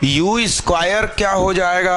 You square क्या हो जाएगा?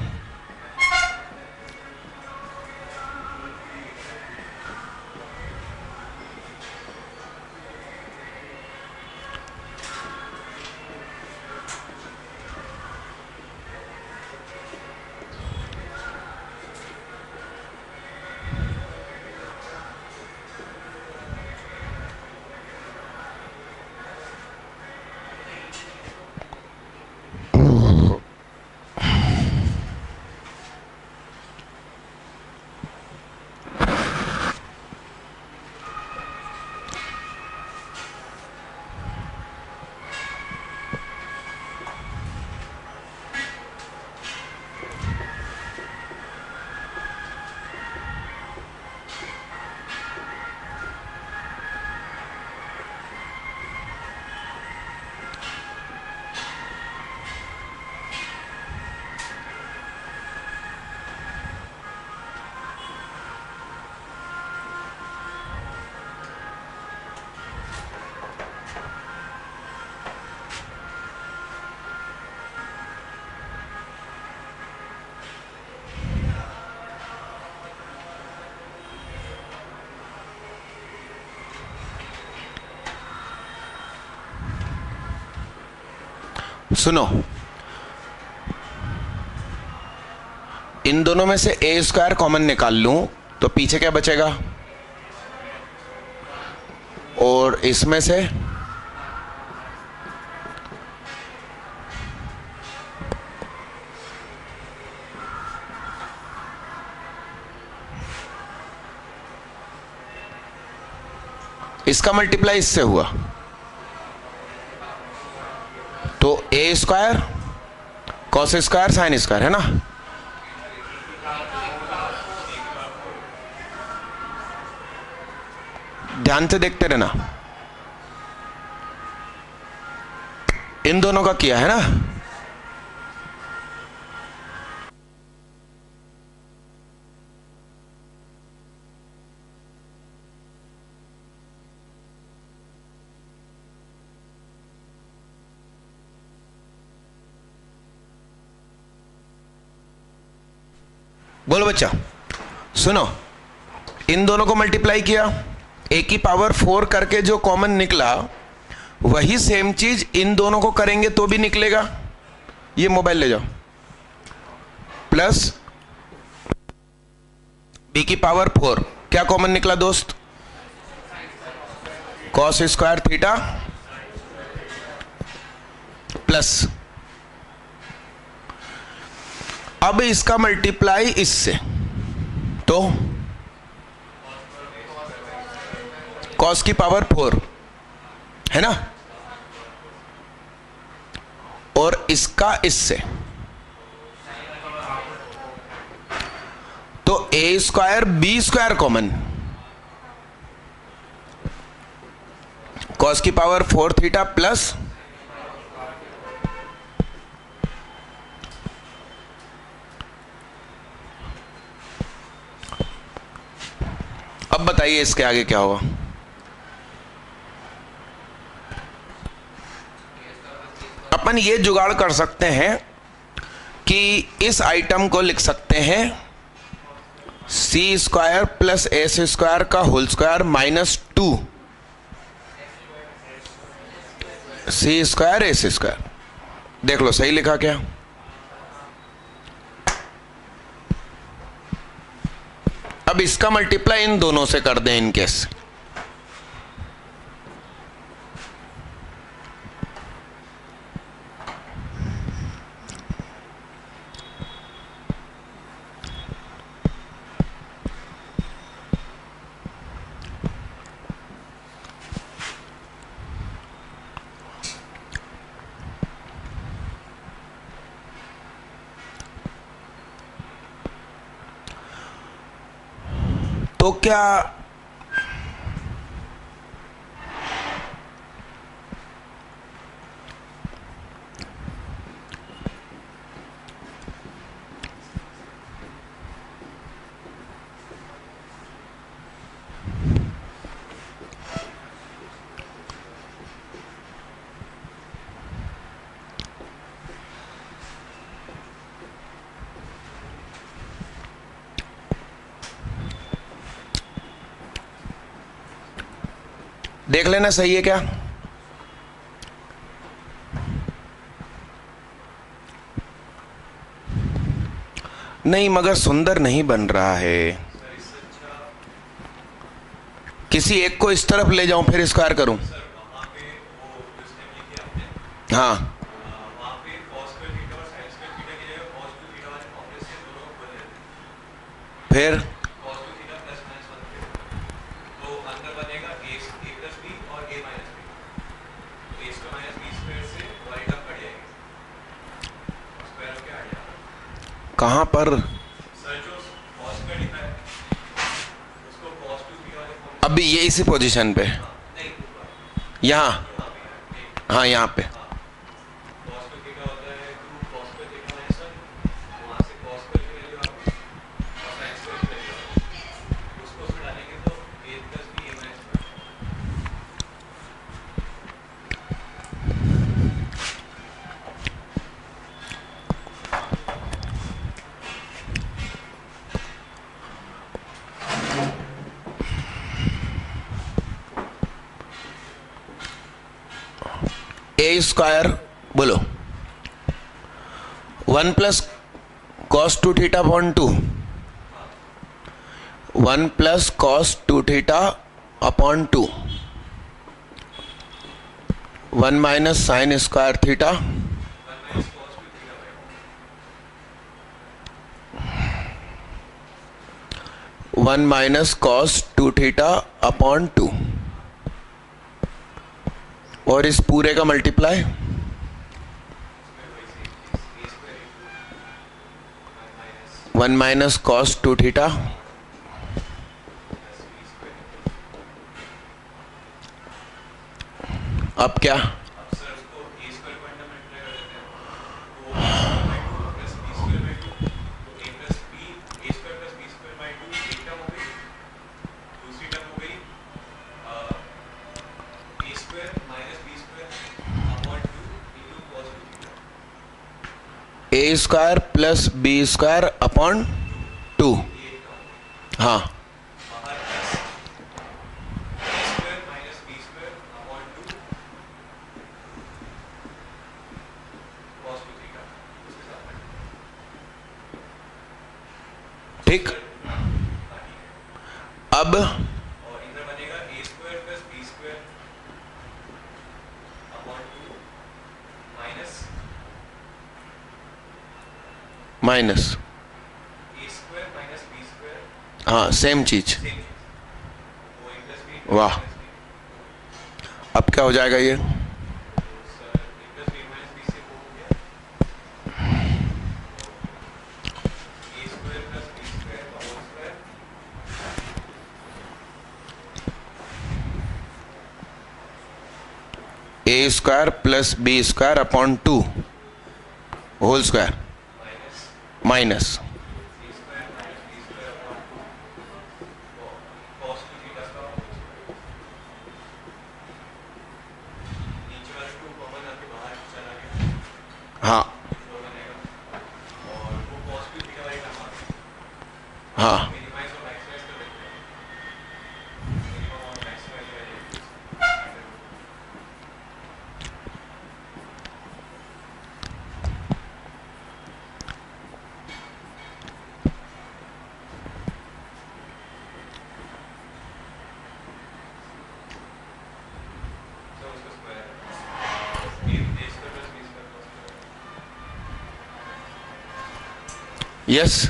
सुनो, इन दोनों में से ए स्क्वायर कॉमन निकाल लूं तो पीछे क्या बचेगा? और इसमें से इसका मल्टीप्लाई इससे हुआ तो A square cos square sine square, है ना? ध्यान से देखते रहना, इन दोनों का किया है ना? बोलो बच्चा, सुनो, इन दोनों को मल्टीप्लाई किया, ए की पावर 4 करके जो कॉमन निकला वही सेम चीज इन दोनों को करेंगे तो भी निकलेगा। ये मोबाइल ले जाओ, प्लस बी की पावर 4 क्या कॉमन निकला दोस्त? कॉस स्क्वायर थीटा प्लस, अब इसका मल्टीप्लाई इससे तो कॉस की पावर 4 है ना, और इसका इससे तो A square B square common, cos की पावर 4 थीटा प्लस अब बताइए इसके आगे क्या होगा? अपन ये जुगाड़ कर सकते हैं कि इस आइटम को लिख सकते हैं C square plus S square का whole square -2 C square S square. देख लो सही लिखा क्या? अब इसका मल्टीप्लाई इन दोनों से कर दें इन केस। तो क्या देख लेना सही है क्या। नहीं मगर सुंदर नहीं बन रहा है। किसी एक को इस तरफ ले जाऊं फिर स्क्वायर करूं। हाँ फिर कहां पर। अभी ये इसी पोजीशन पे, यहाँ, हाँ यहाँ पे। ए स्क्वायर बोलो 1 plus cos 2 theta upon 2, 1 plus cos 2 theta upon 2, 1 minus sine square theta, one minus cos 2 theta upon 2, और इस पूरे का multiply one minus cos 2 theta, अब क्या, A square plus B square upon 2, हाँ ठीक। अब माइनस, हाँ सेम चीज, वाह। अब क्या हो जाएगा ये, A square plus B square upon 2 whole square minus हाँ हाँ यस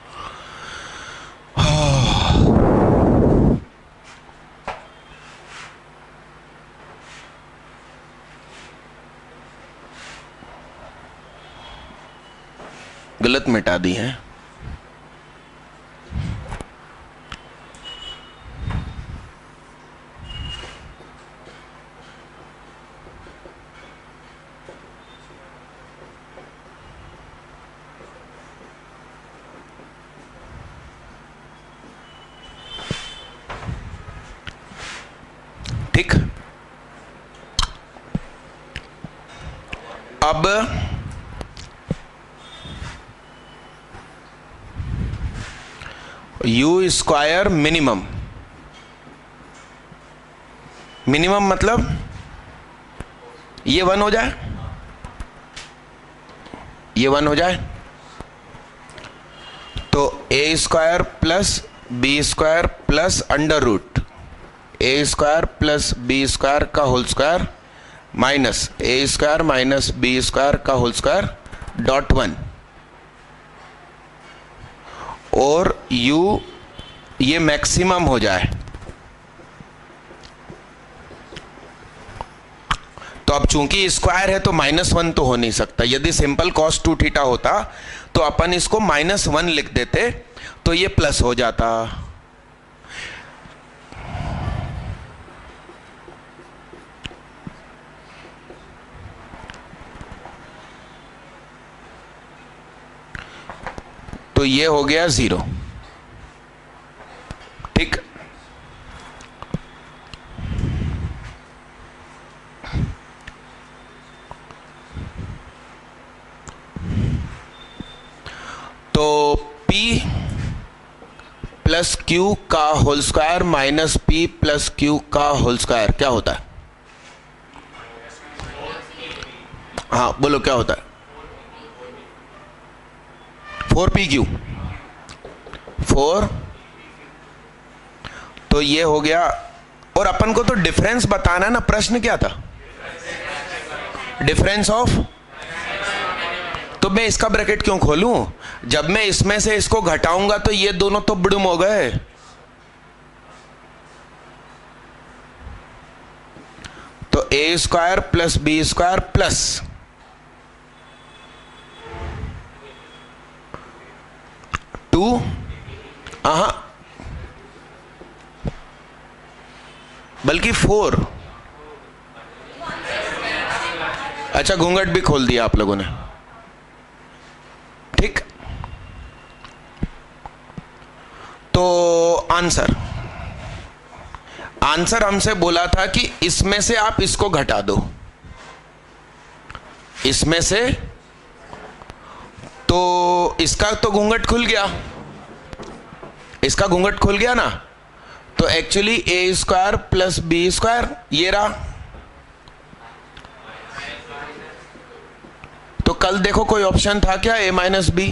गलत मिटा दी है। ठीक, अब यू स्क्वायर मिनिमम मिनिमम मतलब ये 1 हो जाए, ये 1 हो जाए, तो A square plus B square plus under root A square plus B square का whole square minus A square minus B square का होल स्क्वायर डॉट 1, और u ये मैक्सिमम हो जाए। तो अब चूंकि स्क्वायर है तो -1 तो हो नहीं सकता। यदि सिंपल cos 2 थीटा होता तो अपन इसको -1 लिख देते तो ये प्लस हो जाता। तो ये हो गया 0। ठीक, तो P प्लस Q का whole square minus P plus Q का होल स्क्वायर क्या होता है? हाँ बोलो क्या होता है? 4PQ 4, तो ये हो गया। और अपन को तो डिफरेंस बताना है ना, प्रश्न क्या था? Difference of. तो मैं इसका ब्रैकेट क्यों खोलूं? जब मैं इसमें से इसको घटाऊंगा तो ये दोनों तो बुड़ुम हो गए। तो A square plus B square plus 2, बल्कि 4। अच्छा घूंघट भी खोल दिया आप लोगों ने। ठीक, तो आंसर हमसे बोला था कि इसमें से आप इसको घटा दो, इसमें से, तो इसका तो घूंघट खुल गया, इसका घूंघट खुल गया ना। तो actually A square plus B square ये रहा। तो कल देखो कोई ऑप्शन था क्या? A minus B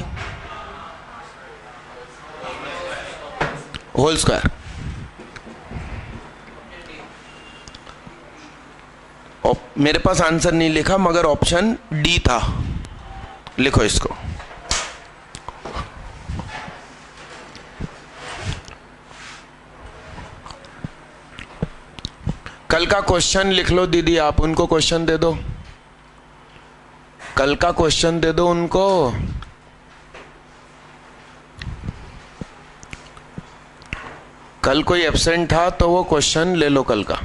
whole square. मेरे पास आंसर नहीं लिखा मगर ऑप्शन डी था, लिखो इसको। कल का क्वेश्चन लिख लो दीदी, आप उनको क्वेश्चन दे दो, कल का क्वेश्चन दे दो उनको। कल कोई एब्सेंट था तो वो क्वेश्चन ले लो कल का।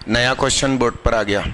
नया क्वेश्चन बोर्ड पर आ गया।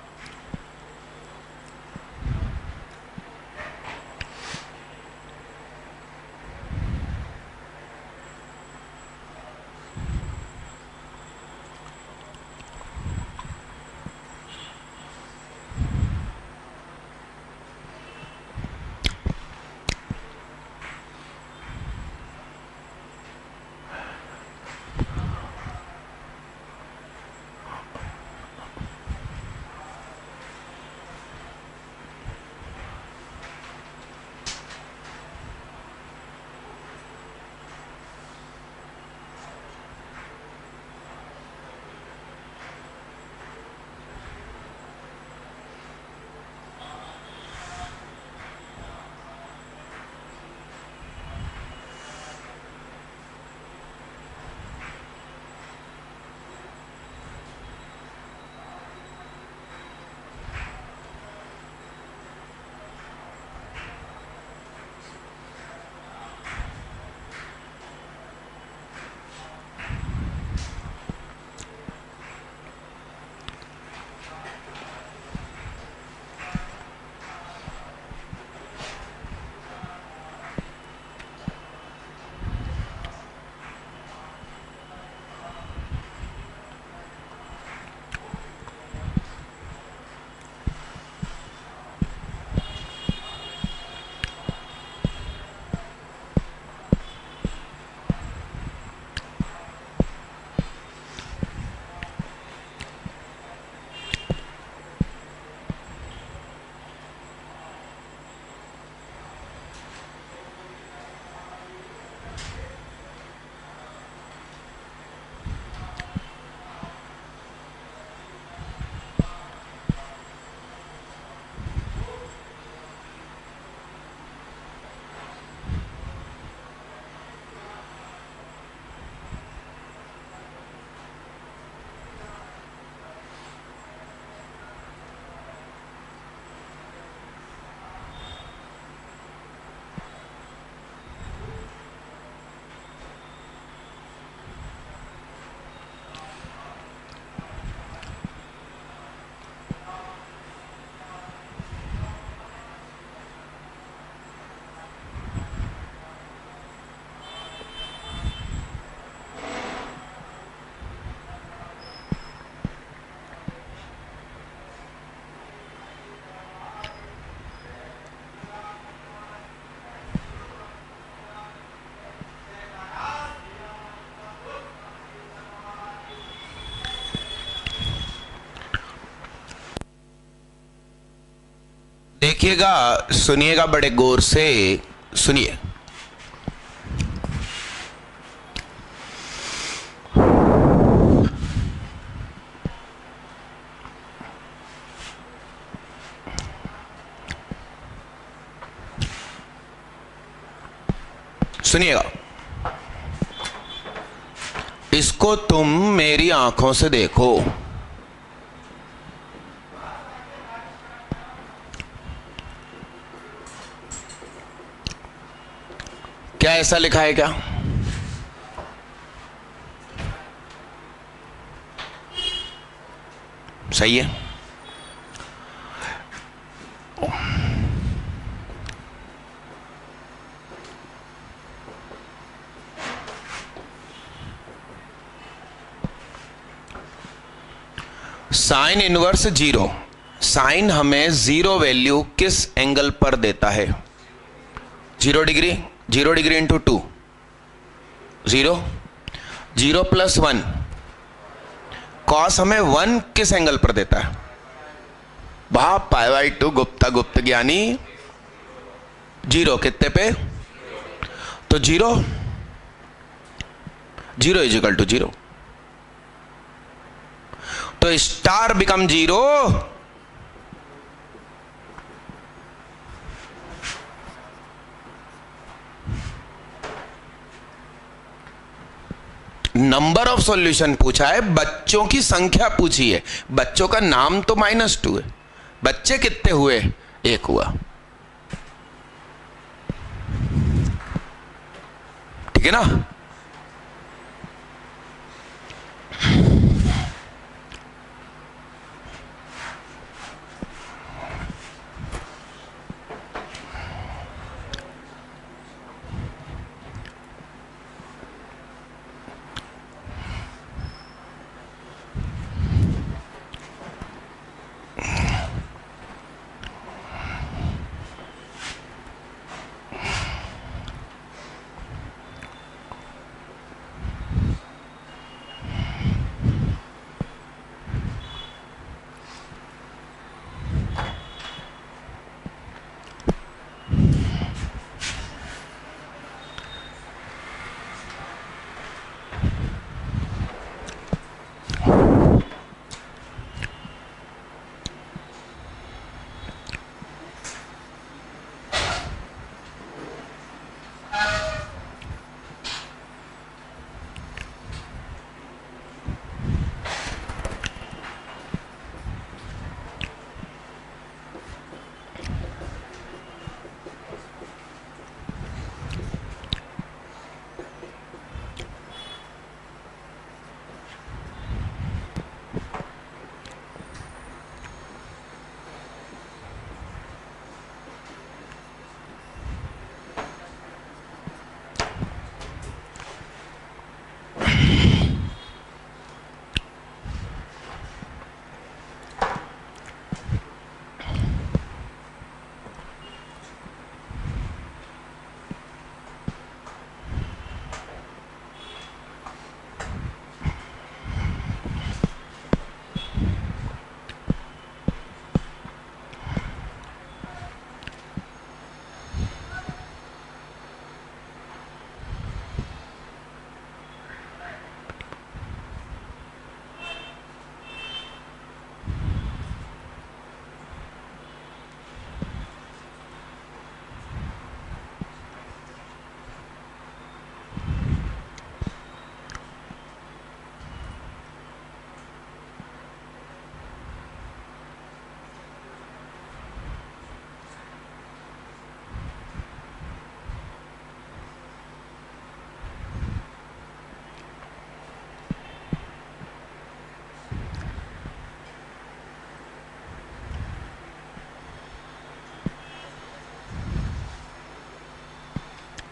देखिएगा, सुनिएगा, बड़े गौर से सुनिए। सुनिएगा, इसको तुम मेरी आंखों से देखो। क्या ऐसा लिखा है क्या? सही है। साइन इनवर्स जीरो, साइन हमें जीरो वैल्यू किस एंगल पर देता है? 0 degree, 0 degree into 2 0, 0 plus 1, cos हमें 1 किस एंगल पर देता है? बाप पाई/2 गुप्ता गुप्त ज्ञानी। 0 कितने पे? तो 0 0 इज इक्वल टू 0, तो star become 0। Number of solution पूछा है, बच्चों की संख्या पूछी है। बच्चों का नाम तो -2 है, बच्चे कितने हुए? 1 हुआ। ठीक है ना?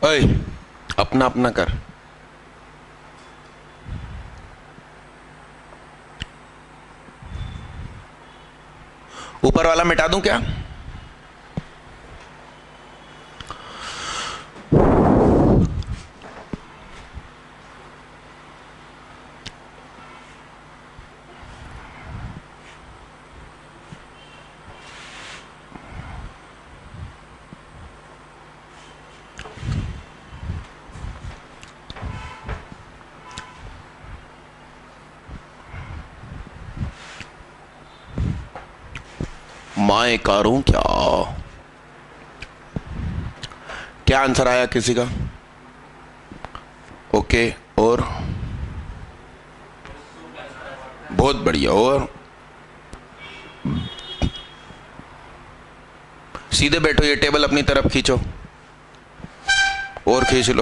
ओए, अपना अपना कर। ऊपर वाला मिटा दूं क्या? मैं करूं क्या? क्या आंसर आया किसी का? ओके, और बहुत बढ़िया। और सीधे बैठो, ये टेबल अपनी तरफ खींचो और खींच लो।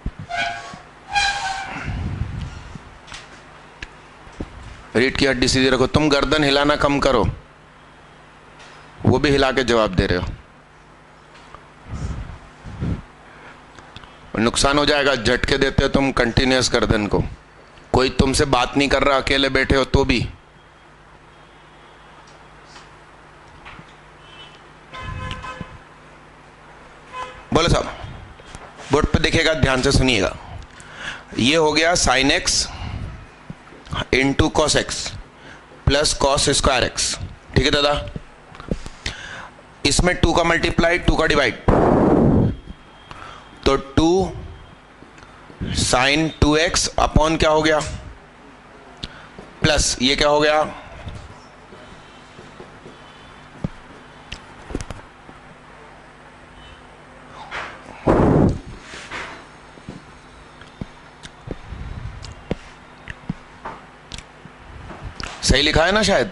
रीढ़ की हड्डी सीधी रखो। तुम गर्दन हिलाना कम करो, वो भी हिला के जवाब दे रहे हो। नुकसान हो जाएगा, झटके देते हो तुम कंटिन्यूअस गर्दन को। कोई तुमसे बात नहीं कर रहा, अकेले बैठे हो तो भी। बोलो साहब, बोर्ड पे देखिएगा, ध्यान से सुनिएगा। ये हो गया sine X into cos X plus cos square X. ठीक है दादा? इसमें 2 का मल्टीप्लाई, 2 का डिवाइड, तो 2 साइन 2x अपॉन क्या हो गया, प्लस ये क्या हो गया, सही लिखा है ना शायद?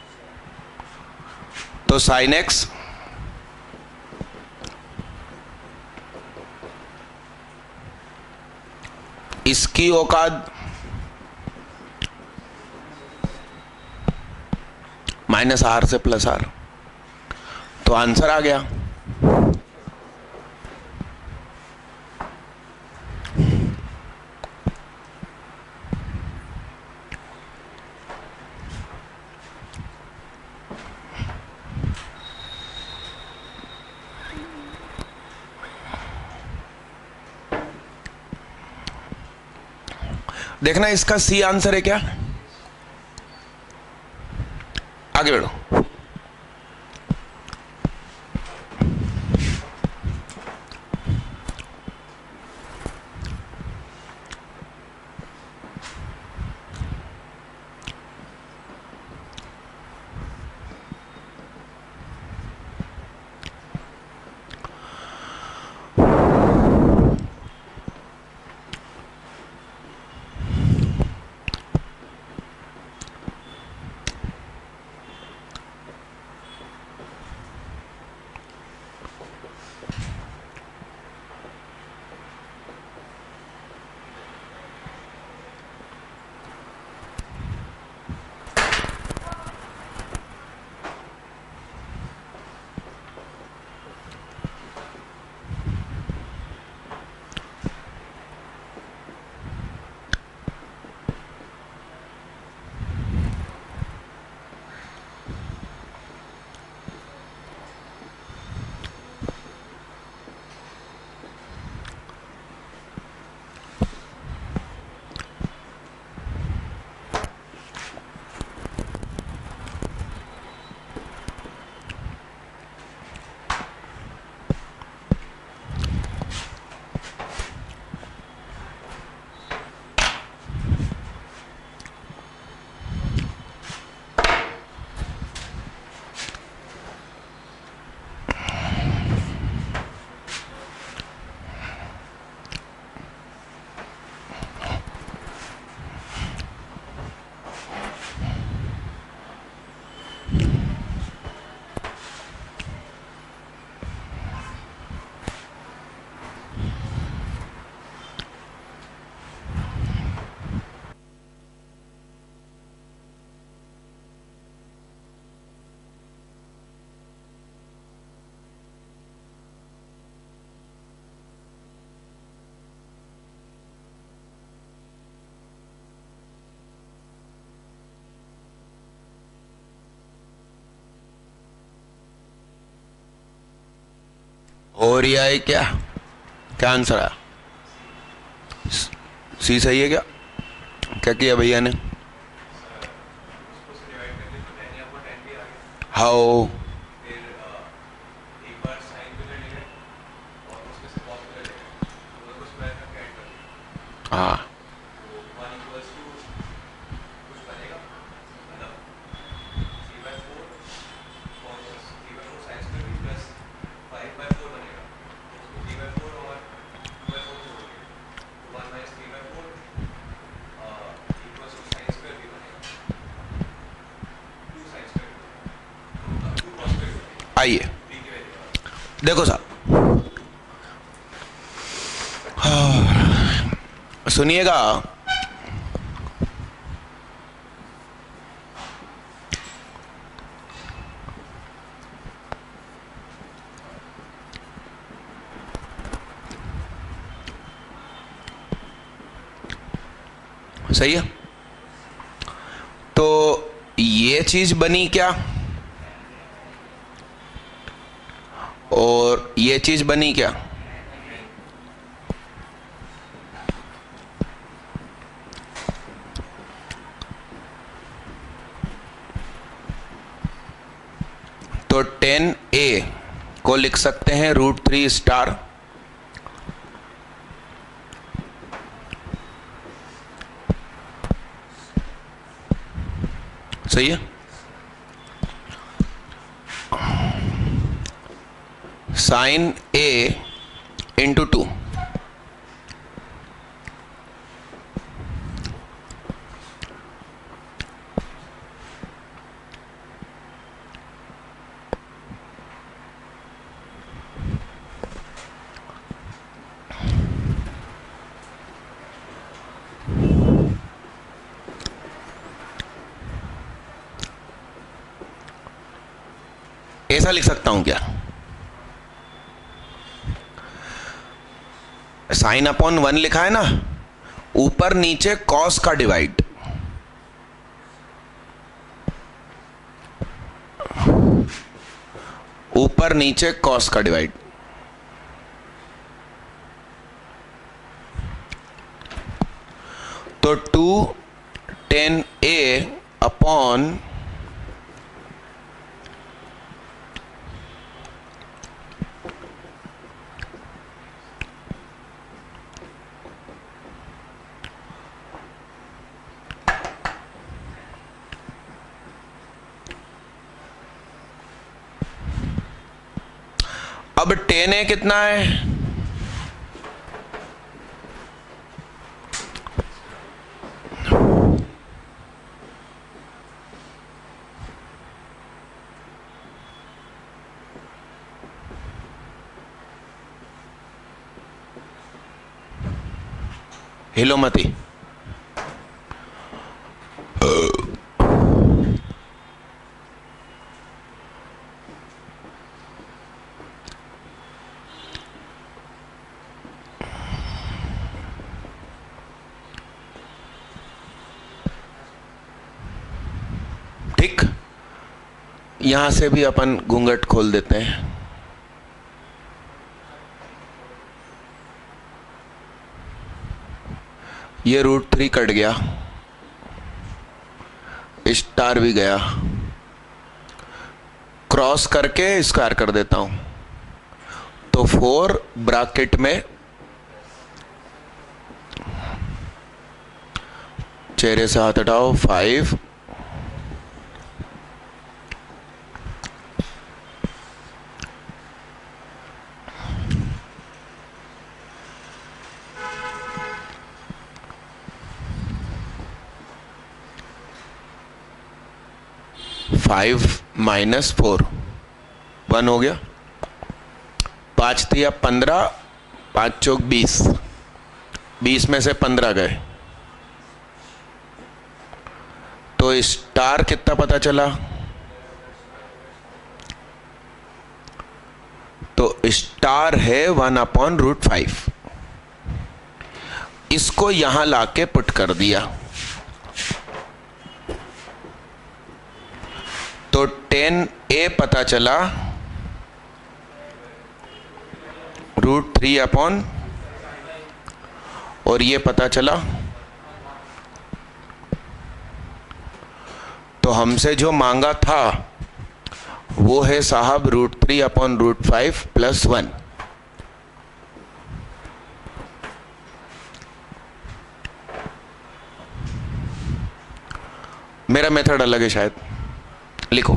तो साइन एक्स इसकी औकात माइनस आर से प्लस आर, तो आंसर आ गया। देखना इसका सी आंसर है क्या? आगे बढ़ो। और ये है क्या, क्या आंसर आया? सी सही है क्या? क्या किया भैया ने? हाउ? हाँ आइए देखो साहब, सुनिएगा। सही है, तो ये चीज बनी क्या और ये चीज बनी क्या? तो 10a को लिख सकते हैं √3 स्टार, सही है। साइन a इंटू 2, ऐसा लिख सकता हूं क्या? साइन अपॉन 1 लिखा है ना, ऊपर नीचे कॉस का डिवाइड, ऊपर नीचे कॉस का डिवाइड, तो 2 10a अपॉन अब 10a कितना है? हिलो मती। ठीक, यहां से भी अपन घूंघट खोल देते हैं। ये √3 कट गया, स्टार भी गया, क्रॉस करके स्क्वायर कर देता हूं, तो 4 ब्रैकेट में चेहरे से हाथ हटाओ 5, -4 1 हो गया, 5 दिया 15, 5 चौक 20, 20 में से 15 गए, तो स्टार कितना पता चला? तो स्टार है 1/√5, इसको यहां लाके पुट कर दिया, तो 10a पता चला √3 अपॉन, और ये पता चला। तो हमसे जो मांगा था वो है साहब √3 अपॉन √5 प्लस 1। मेरा मेथड अलग है शायद, लिखो।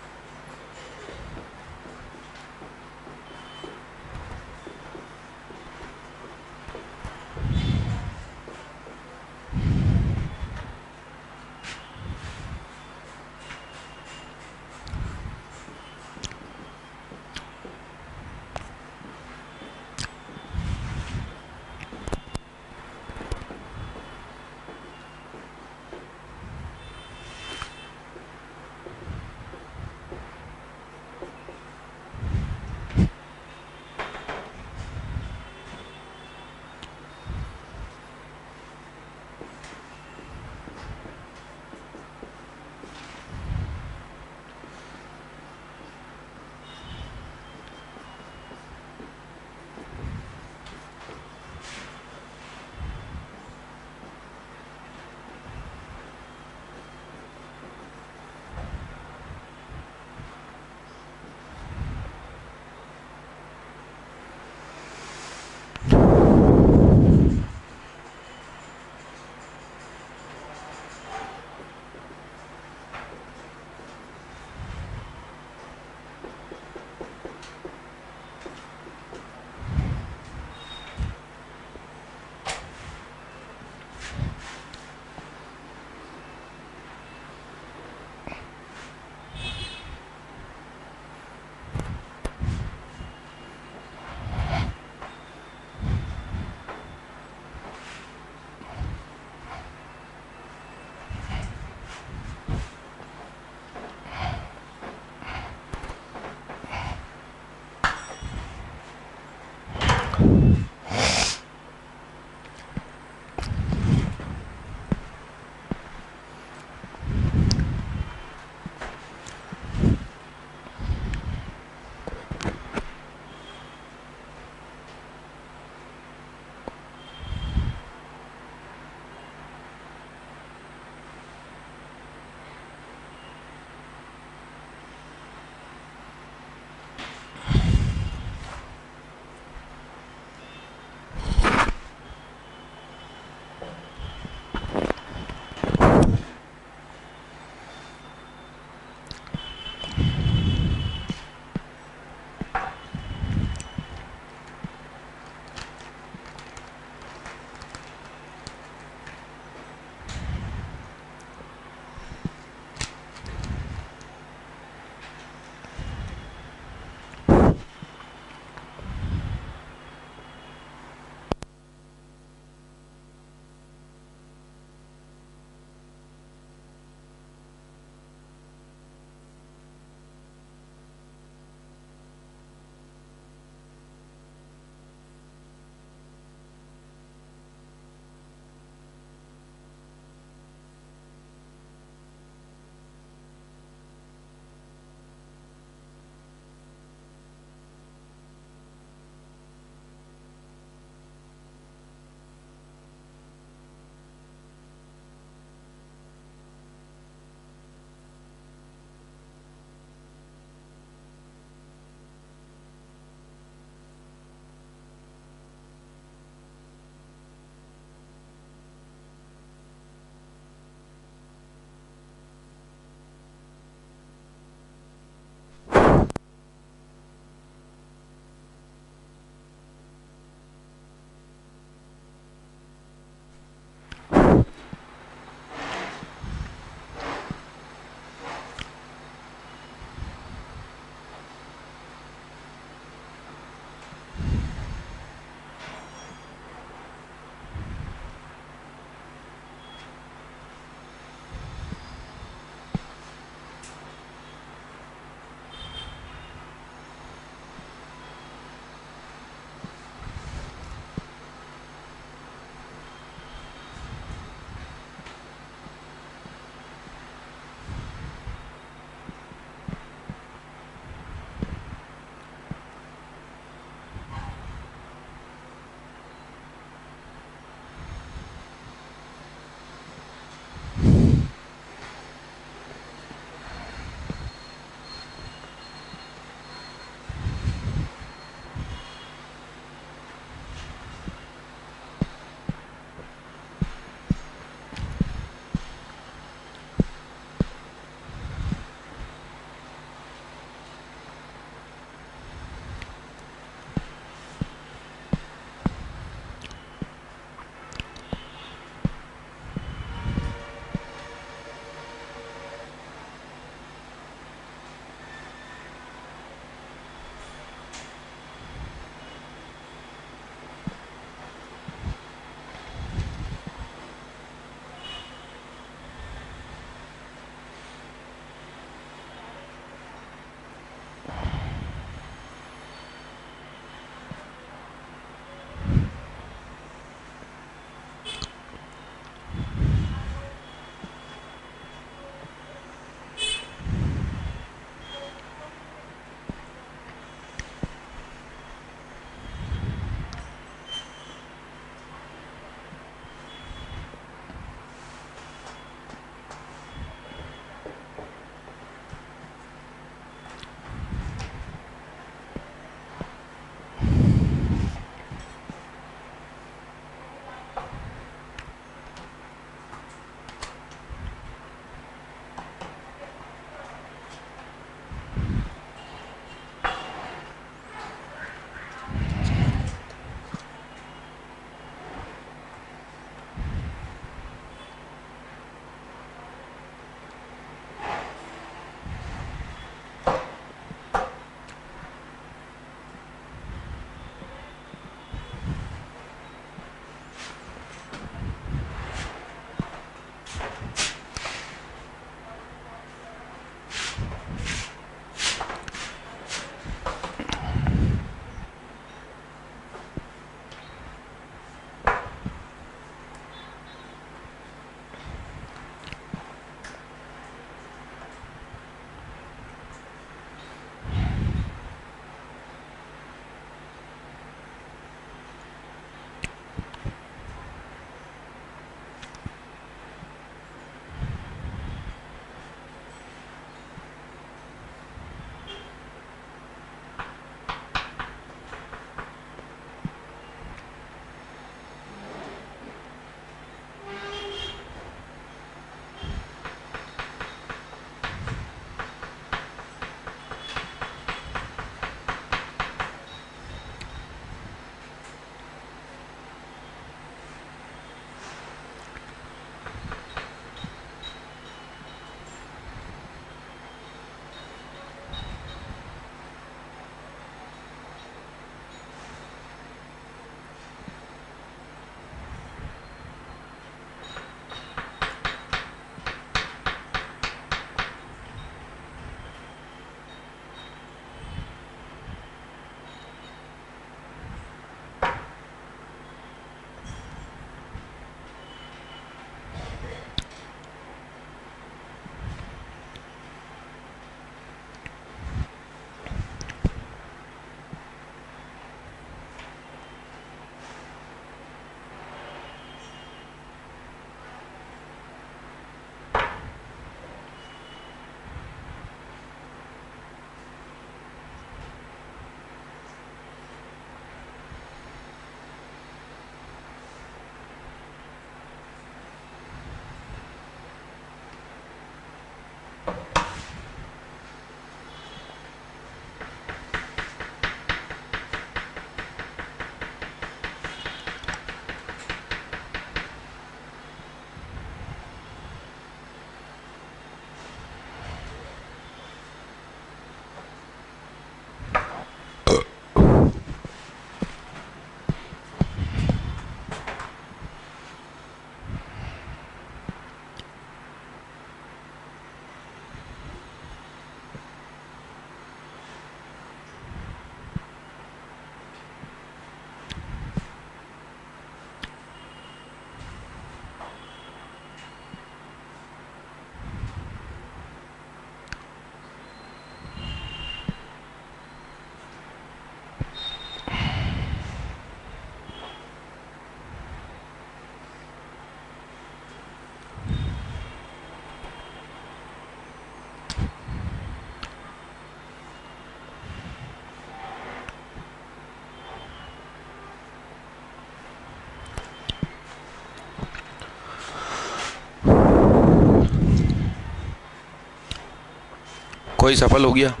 कोई सफल हो गया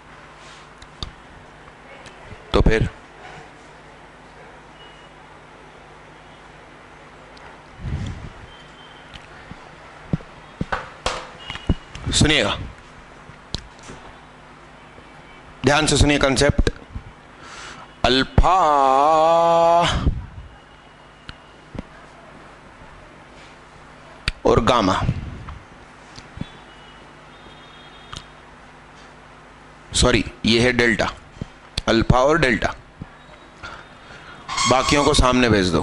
तो फिर सुनिएगा, ध्यान से सुनिए कंसेप्ट। अल्फा और गामा, सॉरी ये है डेल्टा, अल्फा और डेल्टा। बाकियों को सामने भेज दो।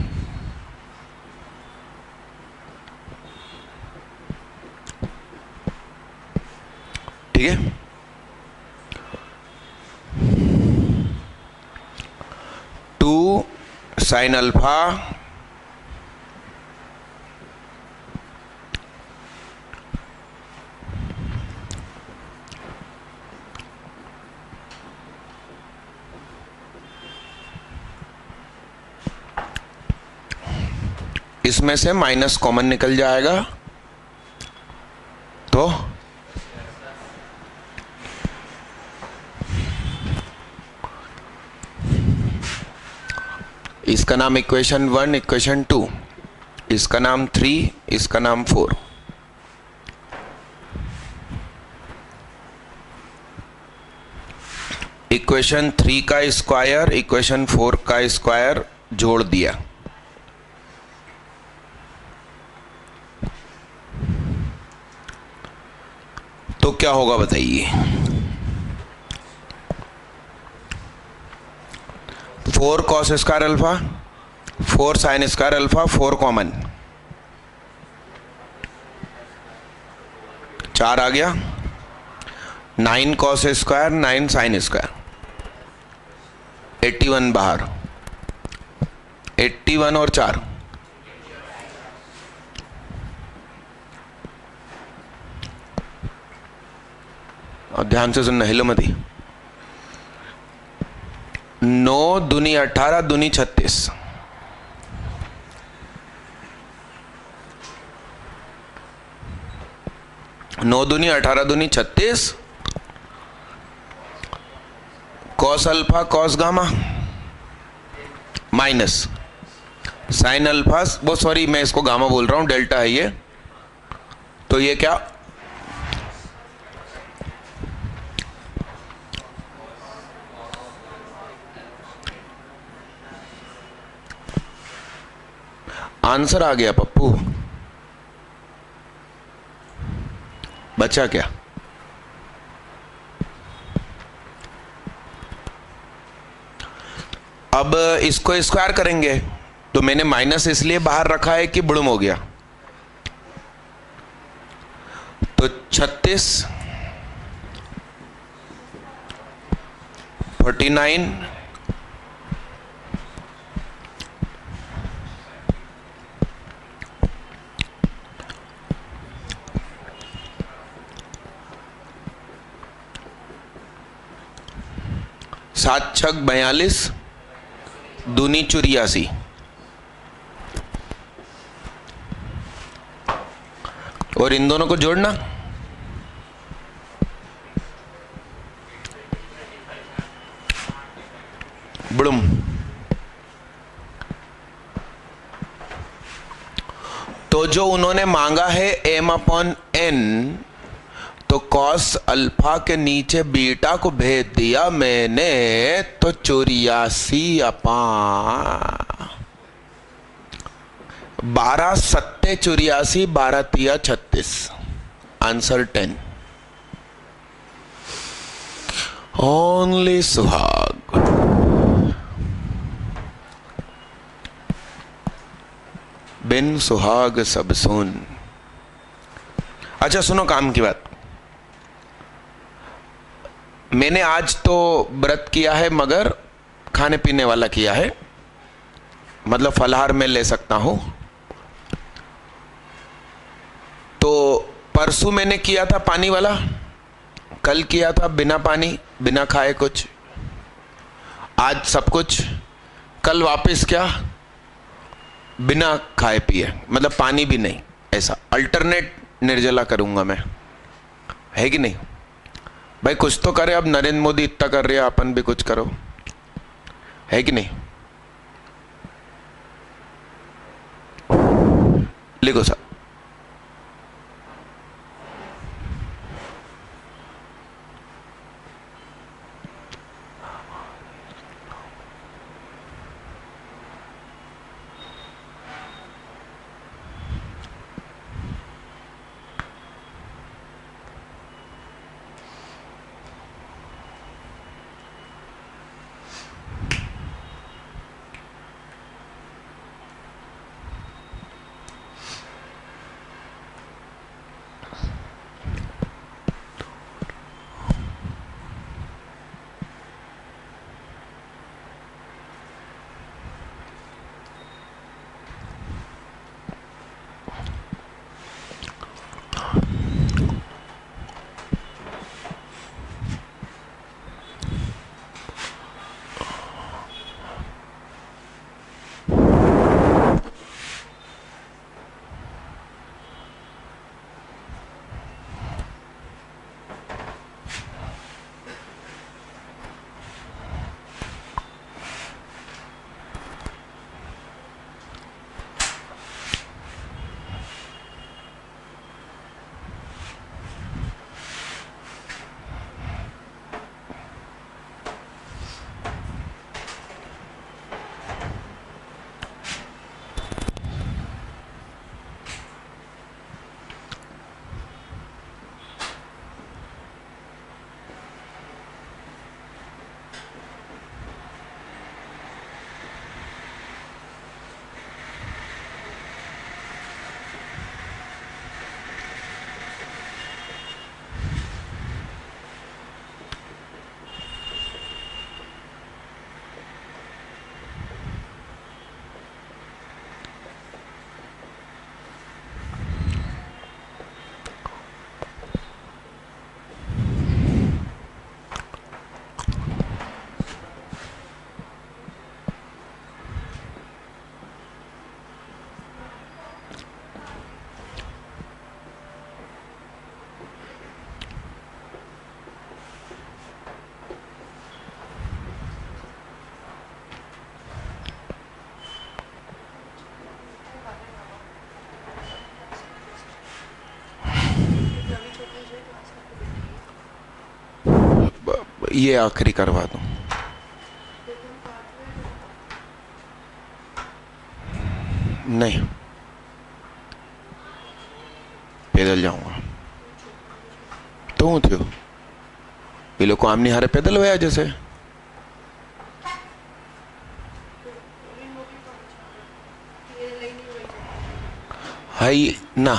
ठीक है, टू साइन अल्फा इसमें से माइनस कॉमन निकल जाएगा तो इसका नाम इक्वेशन 1, इक्वेशन 2, इसका नाम 3, इसका नाम 4। इक्वेशन 3 का स्क्वायर इक्वेशन 4 का स्क्वायर जोड़ दिया, तो क्या होगा बताइए। 4 cos square alpha, 4 sine square alpha, 4 common, 4 आ गया, 9 कॉस स्क्वायर 9 साइन स्क्वायर, 81 बाहर, 81 और 4, और ध्यान से सुनना, हिलो मत ही। 9 दूनी 18 दूनी 36, 9 दूनी 18 दूनी 36, cos alpha cos gamma minus sine alpha, वो सॉरी मैं इसको गामा बोल रहा हूं, डेल्टा है ये, तो ये क्या आंसर आ गया पप्पू, बचा क्या। अब इसको स्क्वायर करेंगे तो मैंने माइनस इसलिए बाहर रखा है कि बुड़म हो गया, तो 36 49 7 छक 42 दूनी 84, और इन दोनों को जोड़ना, बुड़ुम, तो जो उन्होंने मांगा है m/n, तो कॉस अल्फा के नीचे बीटा को भेज दिया मैंने, तो 12 सत्ते 84, 12 तिया 36, आंसर 10। ओनली सुहाग। बिन सुहाग सब सुन। अच्छा सुनो काम की बात, मैंने आज तो व्रत किया है मगर खाने पीने वाला किया है, मतलब फलाहार में ले सकता हूं। तो परसों मैंने किया था पानी वाला, कल किया था बिना पानी बिना खाए कुछ, आज सब कुछ, कल वापस क्या बिना खाए पिए, मतलब पानी भी नहीं, ऐसा अल्टरनेट निर्जला करूंगा मैं, है कि नहीं भाई। कुछ तो करे, अब नरेंद्र मोदी इतना कर रहे हैं, अपन भी कुछ करो, है कि नहीं। लिखो साहब, ये आखिरी करवा दूं। नहीं, पैदल जाऊंगा तो हूँ थो ये लोग आमनी हारे पैदल वया जैसे हाई ना।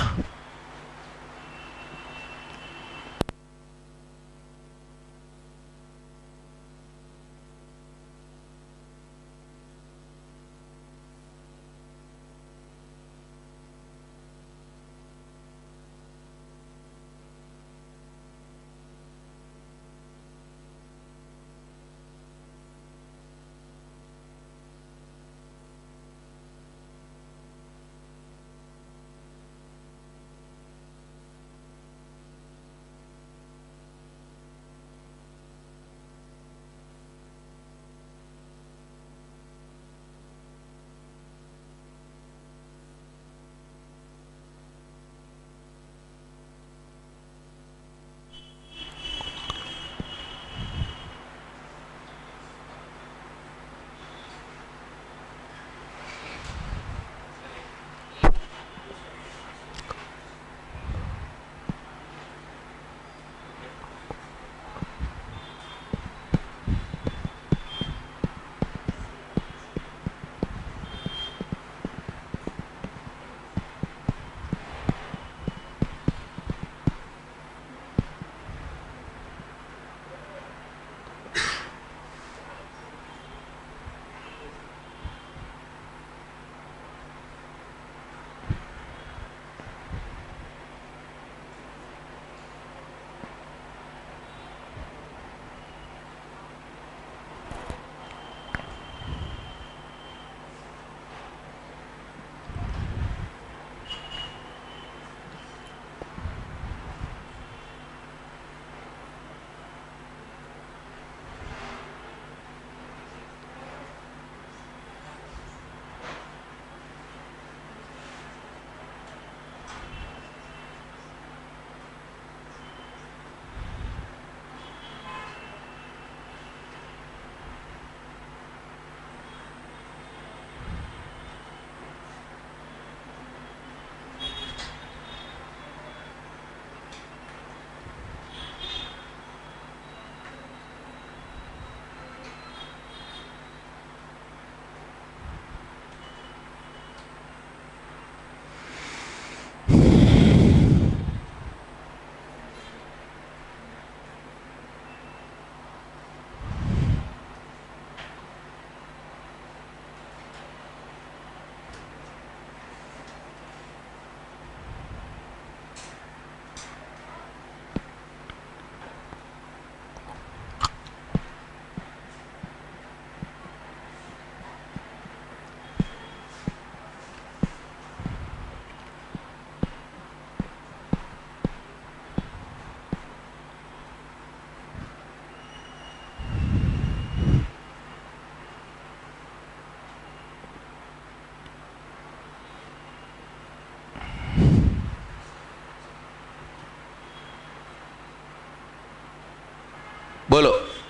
बोलो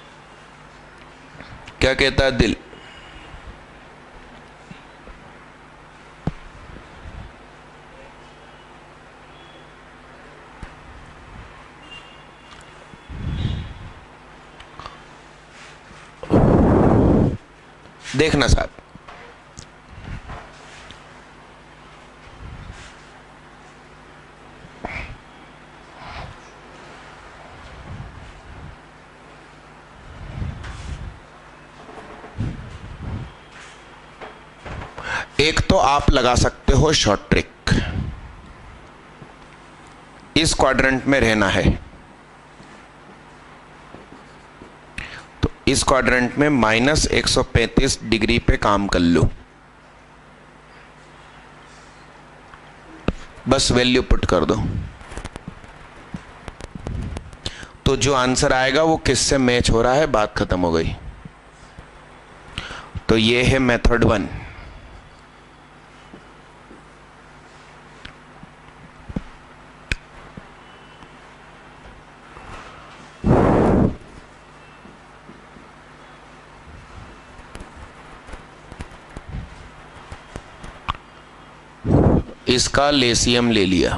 क्या कहता है दिल? देखना साहब, एक तो आप लगा सकते हो शॉर्ट ट्रिक, इस क्वाड्रेंट में रहना है तो इस क्वाड्रेंट में -135 डिग्री पे काम कर लो, बस वैल्यू पुट कर दो तो जो आंसर आएगा वो किससे मैच हो रहा है, बात खत्म हो गई। तो ये है मेथड 1। इसका लेसियम ले लिया,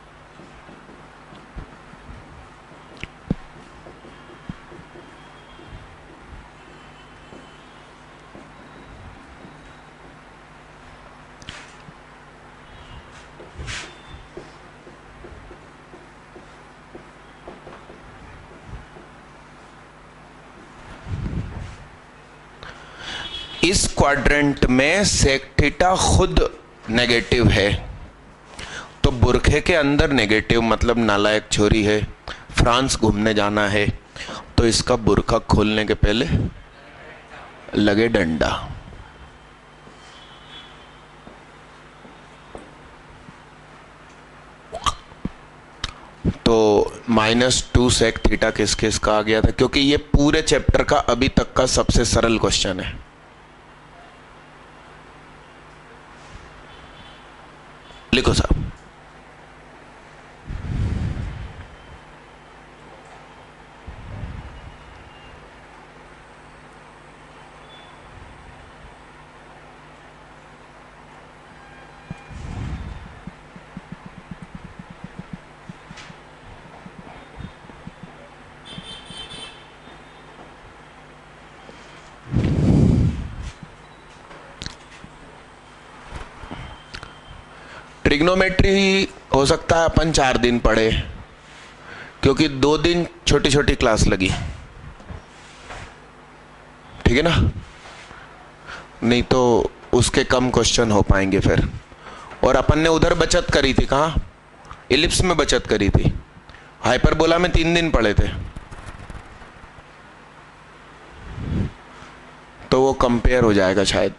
इस क्वाड्रेंट में सेक थीटा खुद नेगेटिव है, तो बुरखे के अंदर नेगेटिव मतलब नालायक छोरी है, फ्रांस घूमने जाना है, तो इसका बुरखा खोलने के पहले लगे डंडा। तो -2 सेक थीटा किस किस का आ गया था, क्योंकि ये पूरे चैप्टर का अभी तक का सबसे सरल क्वेश्चन है। लिखो साहब। ट्रिग्नोमेट्री हो सकता है अपन 4 दिन पढ़े, क्योंकि 2 दिन छोटी छोटी क्लास लगी, ठीक है ना, नहीं तो उसके कम क्वेश्चन हो पाएंगे फिर। और अपन ने उधर बचत करी थी, कहाँ, इलिप्स में बचत करी थी, हाइपरबोला में 3 दिन पढ़े थे, तो वो कंपेयर हो जाएगा शायद।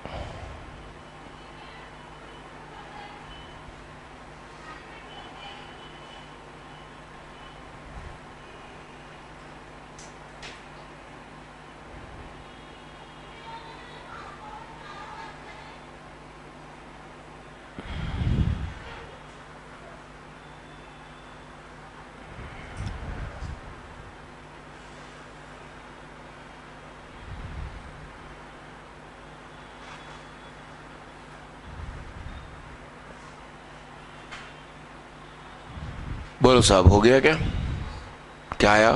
बोलो साहब, हो गया क्या? क्या आया?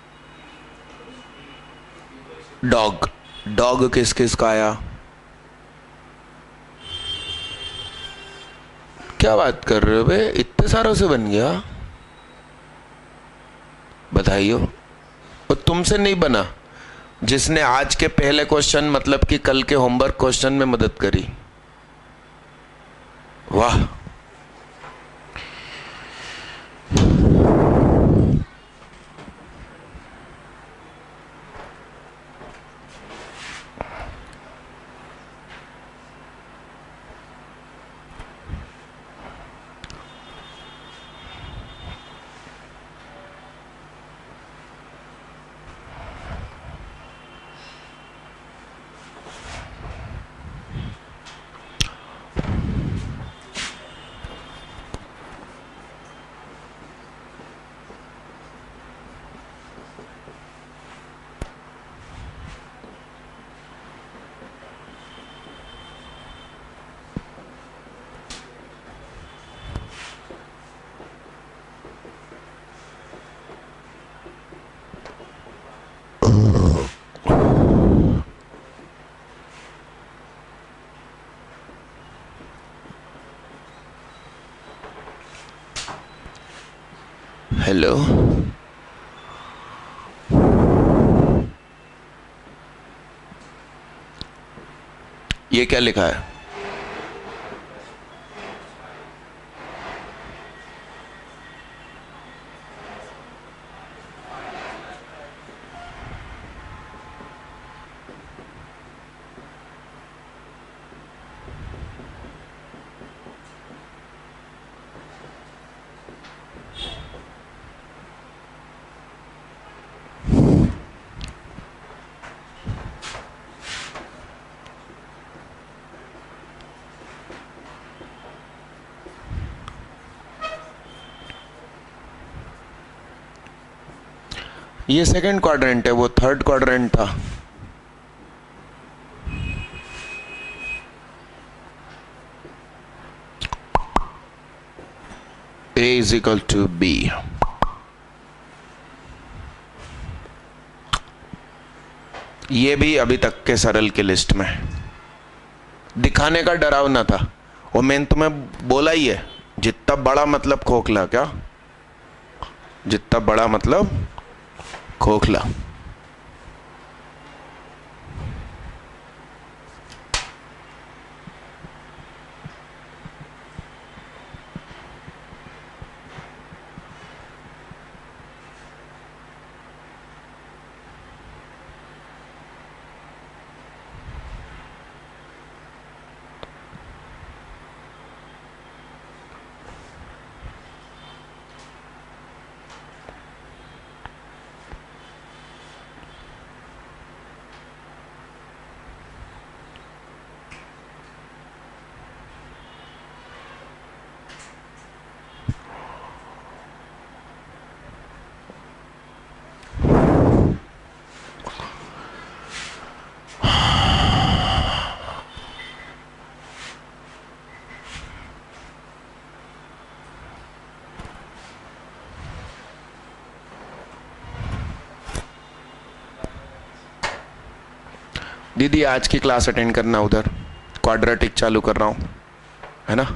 डॉग। डॉग किस किस का आया? क्या बात कर रहे हो बे, इतने सारों से बन गया? बधाई हो। और तुमसे नहीं बना, जिसने आज के पहले क्वेश्चन मतलब कि कल के होमवर्क क्वेश्चन में मदद करी। वाह। हेलो। ये क्या लिखा है? ये सेकंड क्वाड्रेंट है, वो थर्ड क्वाड्रेंट था। A is equal to B। ये भी अभी तक के सरल की लिस्ट में। दिखाने का डरावना था, और मैंने तुम्हें बोला ही है, जितना बड़ा मतलब खोखला। क्या? जितना बड़ा मतलब खोखला। दीदी आज की क्लास अटेंड करना, उधर क्वाड्रेटिक चालू कर रहा हूं, है ना?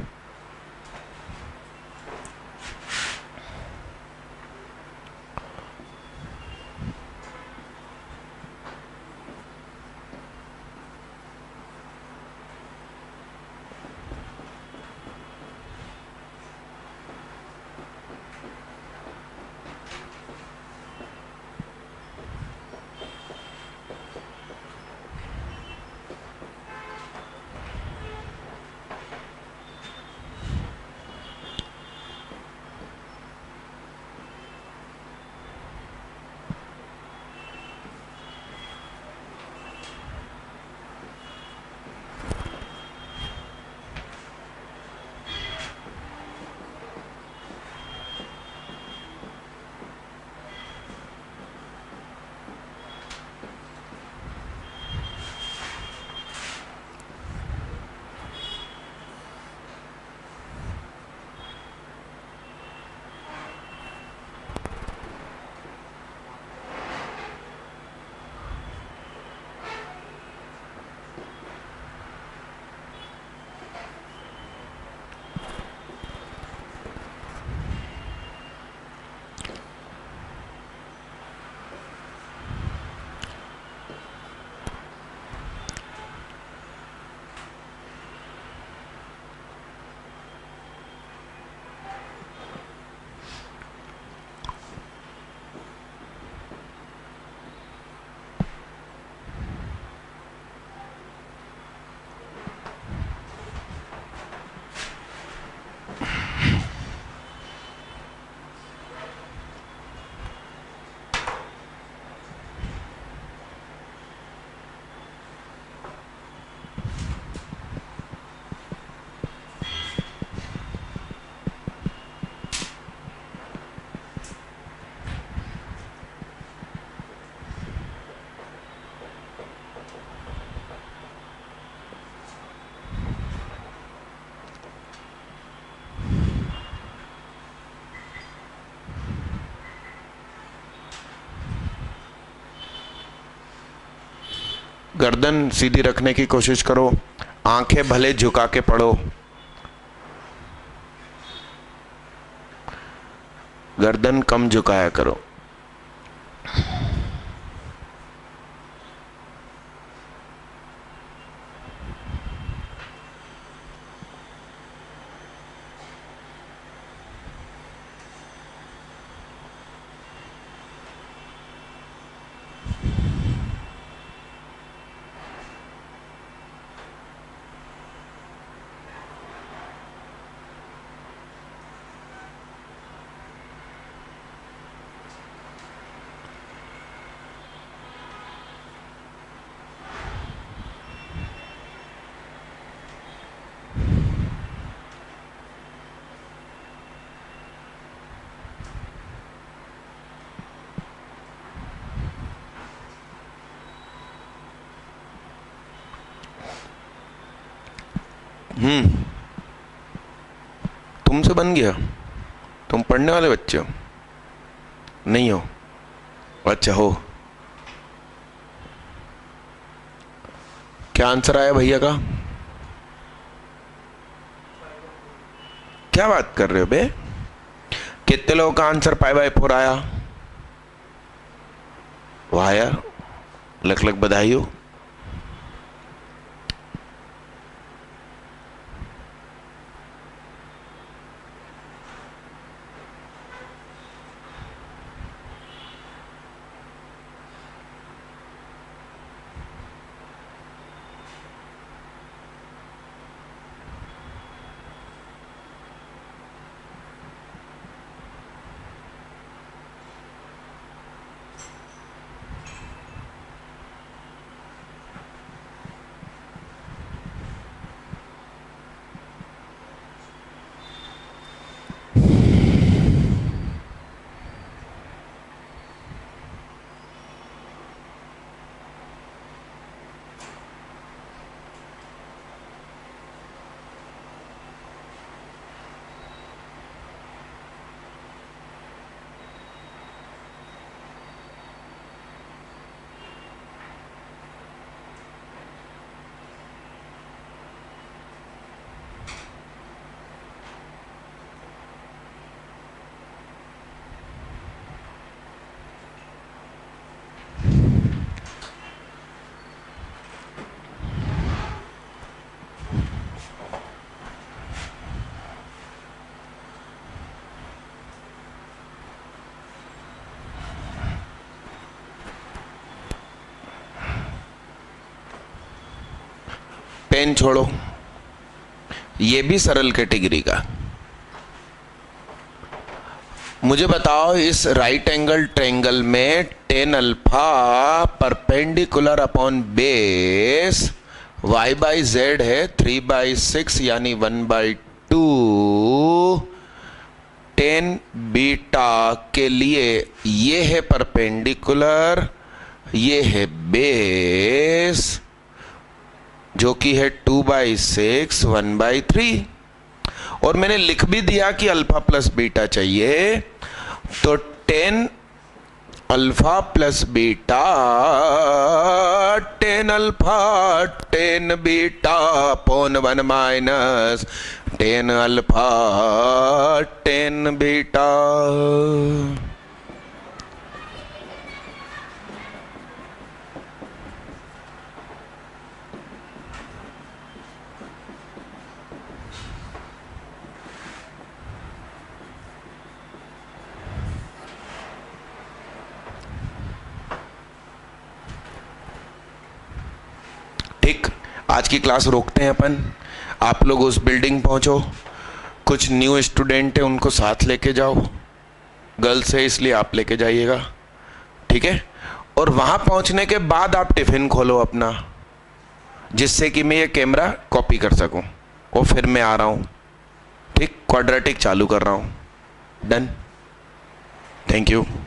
गर्दन सीधी रखने की कोशिश करो, आंखें भले झुका के पढ़ो, गर्दन कम झुकाया करो। तुमसे बन गया? तुम पढ़ने वाले बच्चे हो? नहीं हो? अच्छा हो। क्या आंसर आया भैया का? क्या बात कर रहे हो बे? कितने लोगों का आंसर π/4 आया? वाह यार, लख लख बधाई हो। पेन छोड़ो, ये भी सरल कैटेगरी का। मुझे बताओ, इस राइट एंगल ट्रायंगल में tan alpha perpendicular upon base y/z है 3/6 यानी 1/2। tan बीटा के लिए ये है परपेंडिकुलर, ये है बेस जो कि है 2/6 1/3। और मैंने लिख भी दिया कि अल्फा प्लस बीटा चाहिए, तो tan alpha plus beta tan alpha tan beta upon 1 minus tan alpha tan beta. ठीक, आज की क्लास रोकते हैं अपन। आप लोग उस बिल्डिंग पहुंचो, कुछ न्यू स्टूडेंट है उनको साथ लेके जाओ, गर्ल्स है इसलिए आप लेके जाइएगा, ठीक है। और वहां पहुंचने के बाद आप टिफिन खोलो अपना, जिससे कि मैं ये कैमरा कॉपी कर सकूं। और फिर मैं आ रहा हूं, ठीक, क्वाड्रेटिक चालू कर रहा हूं। Done, thank you.